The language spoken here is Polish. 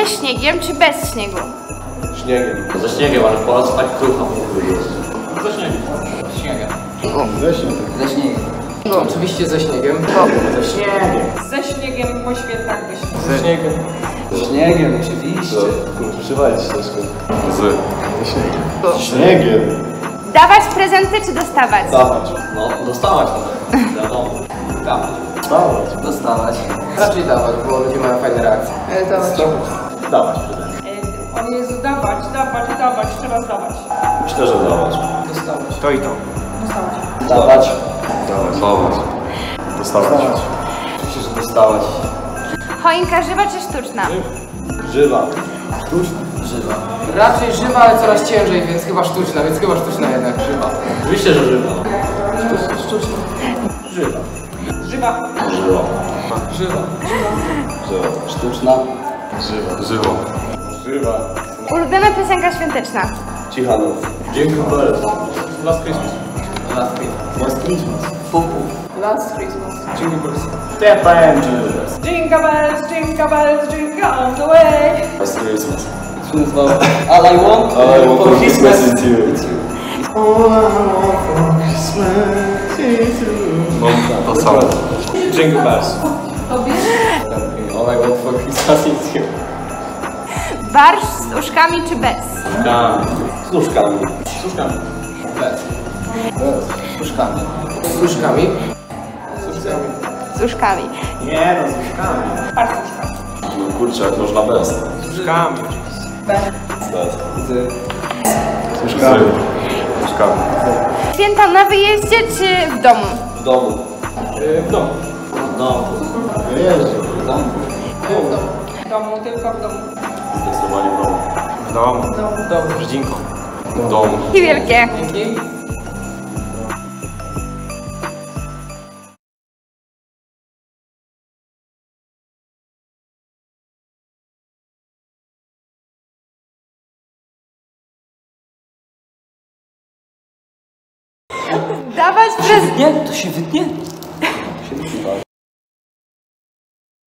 Ze śniegiem czy bez śniegu? Śniegiem. Ze śniegiem, ale po nas tak krucha jest. Ze śniegiem. Śniegiem. Ze śniegiem. Ze śniegiem. No, oczywiście ze śniegiem. Ze śniegiem. Ze śniegiem po świętach wyśnieg. Ze śniegiem. Ze śniegiem, oczywiście. Używajcie się troszkę. Ze śniegiem. Ze Śniegiem. Dawać prezenty czy dostawać? Dawać. No, dostawać to. Wiadomo. Dawać. Dawać. Dostawać. Raczej dawać, bo ludzie mają fajne reakcje. Dawać. Dawać. O Jezu, dawać, trzeba zdawać. Myślę, że dawać. Dostawać. To i to. Dostawać. Dawać. Dawać. Dostawać. Oczywiście, że dostawać. Choinka żywa czy sztuczna? Żywa. Żywa. Raczej żywa, ale coraz ciężej, więc chyba sztuczna, jednak. Żywa. Oczywiście, że żywa. Żywa. Żywa. Żywa. Żywa. Żywa. Sztuczna. Żywa. Żywa. Żywa. Ulubiona piosenka świąteczna? Cicha noc. Dzięki bardzo. Last Christmas. Last Christmas. Last Christmas. Pupu. Last Christmas. Jingle bells. Step and jingle bells. Jingle bells, jingle all the way. Last Christmas. Co nazywało? All I want For Christmas is you. All I want for Christmas is you. No, to samo. Jingle bells. All I want for Christmas is you. Barszcz z uszkami czy bez? Z nóżkami. Z uszkami. Bez. Z uszkami. Z uszkami. Z uszkami. Z uszkami. Nie no, z nóżkami. Bardzo No kurczę, jak można bez. Z uszkami. Bez. Z nóżkami. Z nóżkami. Święta na wyjeździe czy w domu? W domu. W domu. No. Wyjeżdżę. W domu. W domu, tylko w domu. Zdecydowanie w domu. W domu. W domu. Z rodzinką. W domu. I wielkie. Dzięki. Dawać prezent. Nie, to się wytnie.